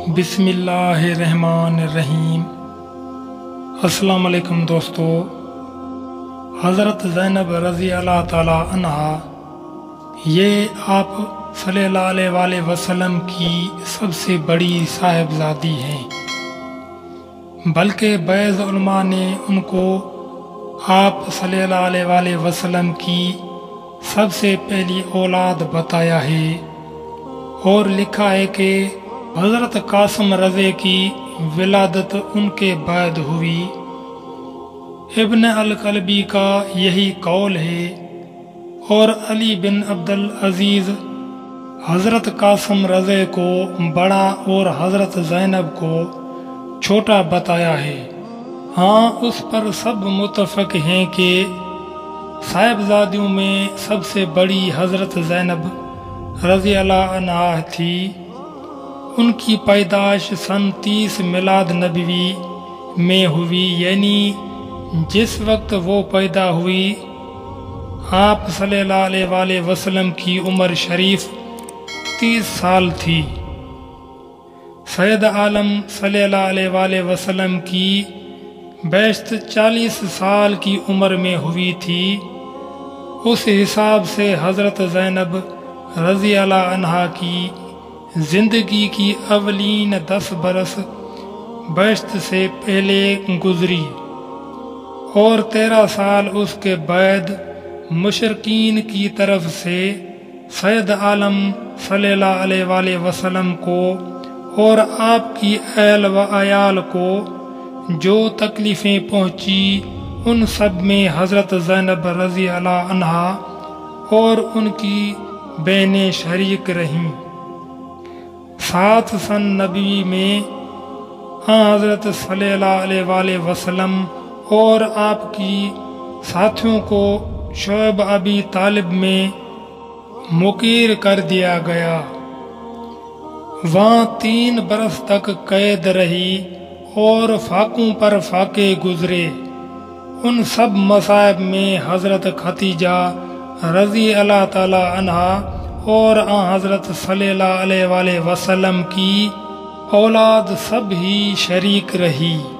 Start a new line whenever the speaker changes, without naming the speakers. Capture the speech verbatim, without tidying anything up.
بسم اللہ الرحمن الرحیم۔ السلام علیکم دوستو، حضرت زینب رضی اللہ تعالی عنہا یہ آپ صلی اللہ علیہ وآلہ وسلم کی سب سے بڑی صاحبزادی ہیں، بلکہ بعض علماء نے ان کو آپ صلی اللہ علیہ وآلہ وسلم کی سب سے پہلی اولاد بتایا ہے، اور لکھا ہے کہ حضرت قاسم رضی کی ولادت ان کے بعد ہوئی۔ ابن القلبی کا یہی قول ہے، اور علی بن عبد العزیز حضرت قاسم رضی کو بڑا اور حضرت زینب کو چھوٹا بتایا ہے۔ ہاں، اس پر سب متفق ہیں کہ صاحبزادیوں میں سب سے بڑی حضرت زینب رضی اللہ عنہا تھی۔ ان کی پیدائش سن تیس میلاد نبوی میں ہوئی، یعنی جس وقت وہ پیدا ہوئی آپ صلی اللہ علیہ وآلہ وسلم کی عمر شریف تیس سال تھی۔ سید عالم صلی اللہ علیہ وآلہ وسلم کی بیشت چالیس سال کی عمر میں ہوئی تھی۔ اس حساب سے حضرت زینب رضی اللہ عنہا کی زندگی کی اولین دس برس بیشت سے پہلے گزری، اور تیرہ سال اس کے بعد مشرکین کی طرف سے سید عالم صلی اللہ علیہ وآلہ وسلم کو اور آپ کی اہل و عیال کو جو تکلیفیں پہنچی، ان سب میں حضرت زینب رضی اللہ عنہا اور ان کی بہنیں شریک رہیں۔ سات سن نبی میں حضرت صلی اللہ علیہ وآلہ وسلم اور آپ کی ساتھیوں کو شعیب ابی طالب میں مقیر کر دیا گیا۔ وہاں تین برس تک قید رہی اور فاقوں پر فاقے گزرے۔ ان سب مصائب میں حضرت ختیجہ رضی اللہ تعالی عنہا اور حضرت صلی اللہ علیہ وآلہ وسلم کی اولاد سب ہی شریک رہی۔